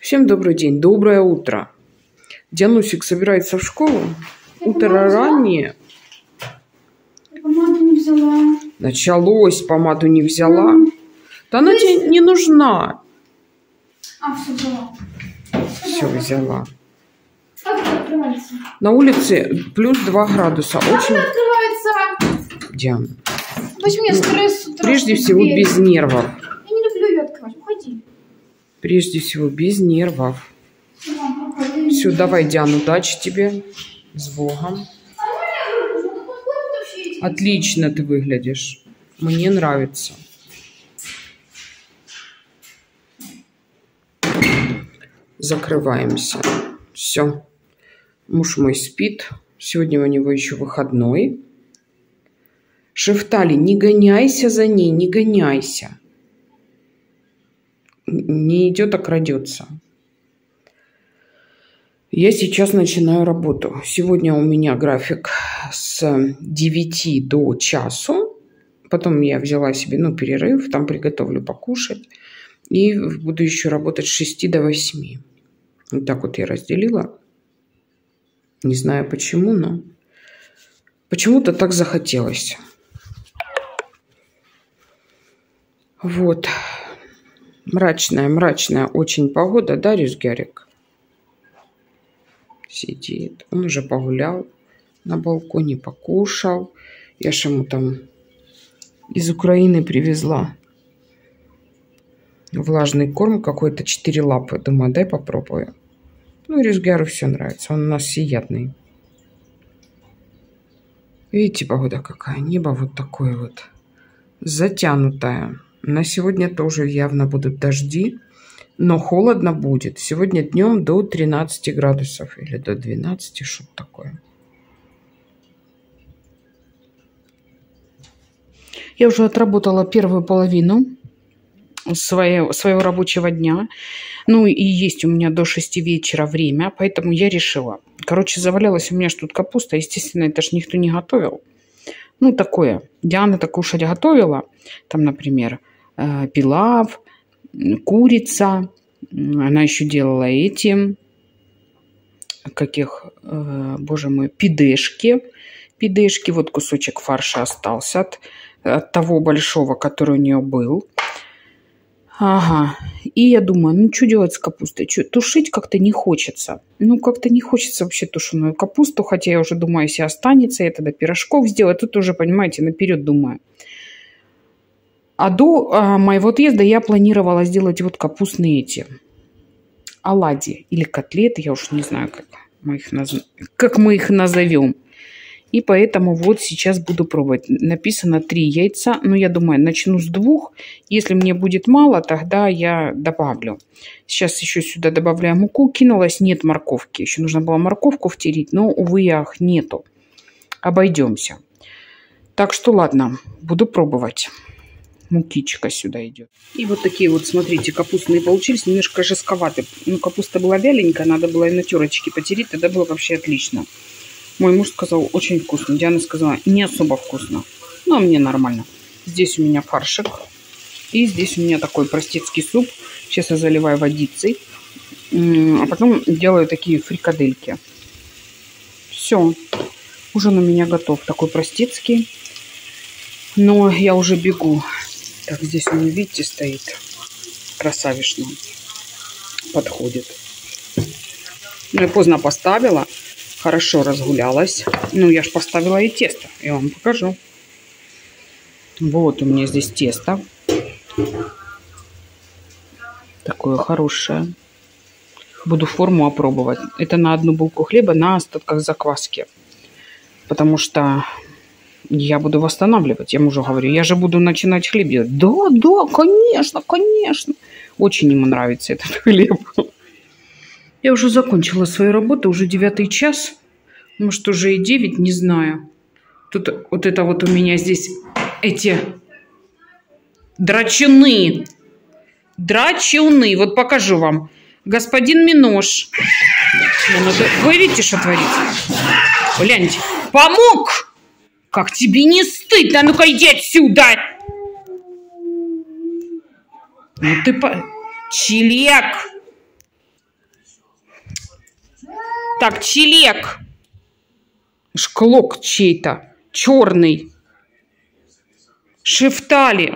Всем добрый день, доброе утро. Дианусик собирается в школу. Утро раннее. Помаду не взяла. Началось, помаду не взяла. Да она тебе не нужна. Все взяла. Все взяла. Как это открывается? На улице плюс 2 градуса. Как Очень... это открывается? Диан. Почему я стресс с утра? Прежде всего без нервов. Я не люблю ее открывать. Уходи. Прежде всего без нервов. Все, давай, Диан, удачи тебе. С Богом. Отлично ты выглядишь. Мне нравится. Закрываемся. Все. Муж мой спит. Сегодня у него еще выходной. Шефтали, не гоняйся за ней, не гоняйся. Не идет, а крадется. Я сейчас начинаю работу. Сегодня у меня график с 9 до часу. Потом я взяла себе перерыв, там приготовлю покушать. И буду еще работать с 6 до 8. Вот так вот я разделила. Не знаю почему, но почему-то так захотелось. Вот. Мрачная очень погода, да, Рюзгярик? Сидит. Он уже погулял на балконе, покушал. Я ж ему там из Украины привезла влажный корм какой-то, 4 лапы. Думаю, дай попробую. Рюзгяру все нравится. Он у нас всеядный. Видите, погода какая? Небо вот такое вот затянутое. На сегодня тоже явно будут дожди. Но холодно будет. Сегодня днем до 13 градусов. Или до 12, что-то такое. Я уже отработала первую половину своего рабочего дня. И есть у меня до 6 вечера время. Поэтому я решила. Завалялась у меня тут капуста. Естественно, это ж никто не готовил. Такое. Диана-то кушать готовила. Там, например, пилав, курица. Она еще делала боже мой, пидешки. Вот кусочек фарша остался от того большого, который у нее был. Ага. И я думаю, что делать с капустой? Тушить как-то не хочется. Как-то не хочется вообще тушеную капусту. Хотя я уже думаю, если останется, я тогда пирожков сделаю. Тут уже, понимаете, наперед думаю. А до моего отъезда я планировала сделать капустные оладьи или котлеты. Я уж не знаю, как мы их назовем. И поэтому сейчас буду пробовать. Написано 3 яйца. Я думаю, начну с 2. Если мне будет мало, тогда я добавлю. Сейчас еще сюда добавляю муку. Кинулась, нет морковки. Еще нужно было морковку втереть, но, увы, ах, нету. Обойдемся. Так что, ладно, буду пробовать. Мукичка сюда идет. И вот такие смотрите, капустные получились. Немножко жестковатые. Капуста была вяленькая, надо было и на терочке потереть. Тогда было вообще отлично. Мой муж сказал, очень вкусно. Диана сказала, не особо вкусно. А мне нормально. Здесь у меня фаршик. И здесь у меня такой простецкий суп. Сейчас я заливаю водицей. А потом делаю такие фрикадельки. Все. Ужин у меня готов. Такой простецкий. Но я уже бегу. Так, здесь у меня, видите, стоит. Красавишно. Подходит. Я поздно поставила. Хорошо разгулялась. Я же поставила и тесто. Я вам покажу. Вот у меня здесь тесто. Такое хорошее. Буду форму опробовать. Это на 1 булку хлеба на остатках закваски. Потому что я буду восстанавливать. Я мужу говорю, я же буду начинать хлеб делать. Да, конечно. Очень ему нравится этот хлеб. Я уже закончила свою работу, уже 9 час. Может, уже и 9, не знаю. Тут это у меня здесь эти драчуны. Вот покажу вам. Господин Минош. Вы видите, что творится? Гляньте. Помог! Как тебе не стыдно? Ну-ка, иди отсюда! Чилек! Так, чилек. Шклок чей-то. Черный. Шефтали.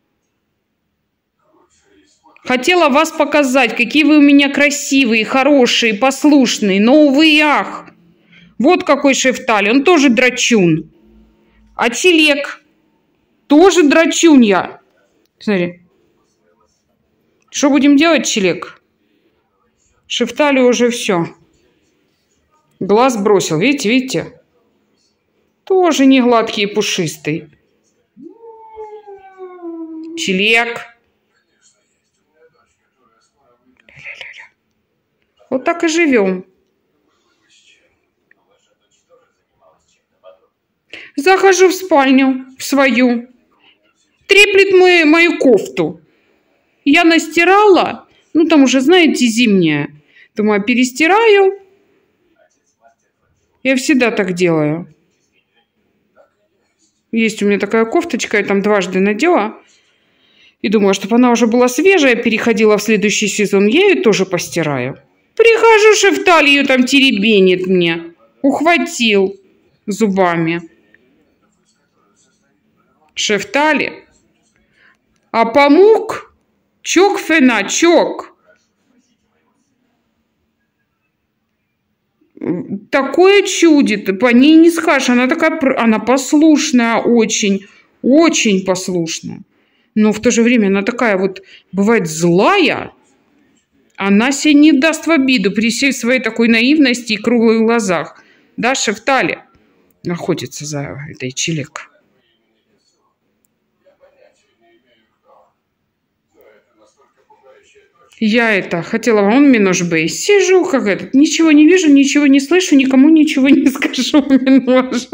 Хотела вас показать, какие вы у меня красивые, хорошие, послушные. Но, увы, ах. Вот какой шефтали. Он тоже драчун. А чилек тоже драчунья. Смотри. Что будем делать, чилек? Шефтали уже все. Глаз бросил. Видите, видите? Тоже не гладкий и пушистый. Чилек. Вот так и живем. Захожу в спальню, в свою. Треплет мою кофту. Я настирала. Ну, там уже, знаете, зимняя. Думаю, перестираю. Я всегда так делаю. Есть у меня такая кофточка, я там дважды надела. И думаю, чтобы она уже была свежая, переходила в следующий сезон, я ее тоже постираю. Прихожу, шефтали ее там теребенит мне. Ухватил зубами. Шефтали. А памук? Чок фена, чок. Такое чудит, по ней не скажешь. Она такая, она послушная очень, очень послушная. Но в то же время она такая вот, бывает злая. Она себе не даст в обиду при всей своей такой наивности и круглых глазах. Да, шефтали охотится за этой чилек. Я это хотела, он минож-бей. Сижу как этот, ничего не вижу, ничего не слышу, никому ничего не скажу. Минож.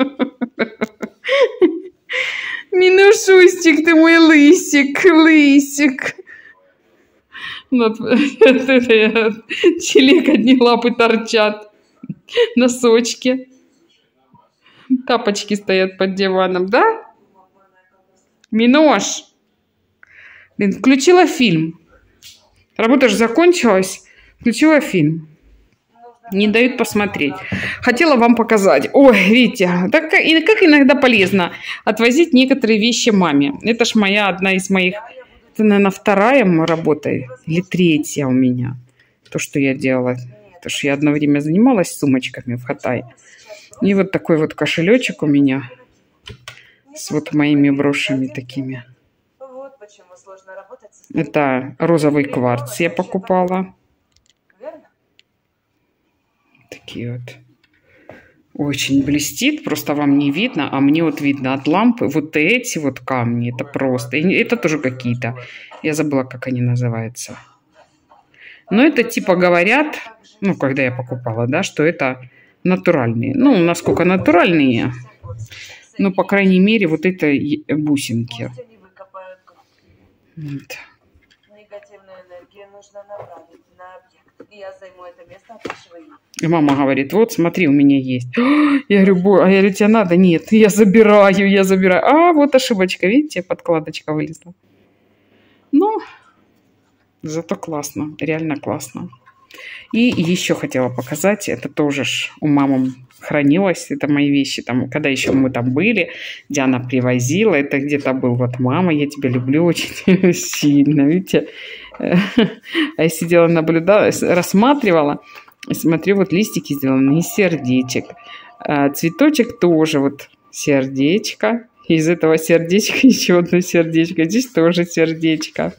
Минушустик, ты мой лысик, лысик. Чилек одни лапы торчат. Носочки. Тапочки стоят под диваном, да? Минош. Блин, включила фильм. Работа же закончилась. Включила фильм. Не дают посмотреть. Хотела вам показать. Ой, видите, так как иногда полезно отвозить некоторые вещи маме. Это ж моя одна из моих, это, наверное, вторая работа или третья у меня. То, что я делала. Потому что я одно время занималась сумочками в Хатае. И вот такой вот кошелечек у меня с вот моими брошами такими. Это розовый кварц я покупала. Такие вот. Очень блестит, просто вам не видно, а мне вот видно от лампы. Вот эти вот камни, это просто. Это тоже какие-то. Я забыла, как они называются. Но это типа говорят, ну, когда я покупала, да, что это натуральные. Ну, насколько натуральные. Ну, по крайней мере, вот это бусинки. Вот. И мама говорит, вот, смотри, у меня есть. Я говорю, тебе надо? Нет, я забираю. А, вот ошибочка, видите, подкладочка вылезла. Ну, зато классно, реально классно. И еще хотела показать, это тоже ж у мамы хранилось, это мои вещи, там, когда еще мы там были, Диана привозила, это где-то был, вот, мама, я тебя люблю очень сильно, видите. А я сидела, наблюдала, рассматривала, смотрю, вот листики сделаны из сердечек. Цветочек тоже вот сердечко. Из этого сердечка еще одно сердечко. Здесь тоже сердечко.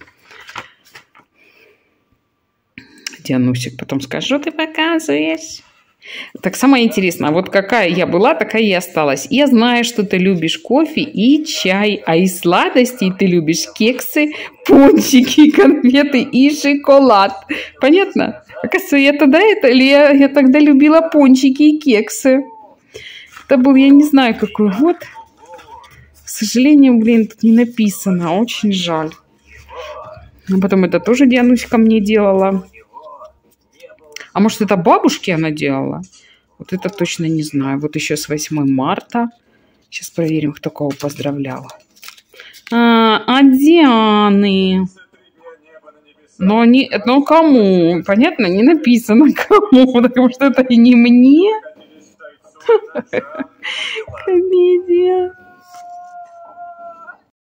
Дианусик потом скажет, что ты показываешь? Так самое интересное, вот какая я была, такая и осталась. Я знаю, что ты любишь кофе и чай, а из сладостей ты любишь кексы, пончики, конфеты и шоколад. Понятно? Оказывается, я тогда любила пончики и кексы. Это был, я не знаю, какой год. К сожалению, блин, тут не написано. Очень жаль. А потом это тоже Диануська мне делала. А может, это бабушке она делала? Вот это точно не знаю. Вот еще с 8 марта. Сейчас проверим, кто кого поздравляла. От Дианы. Но кому? Понятно, не написано кому, потому что это и не мне. Комедия.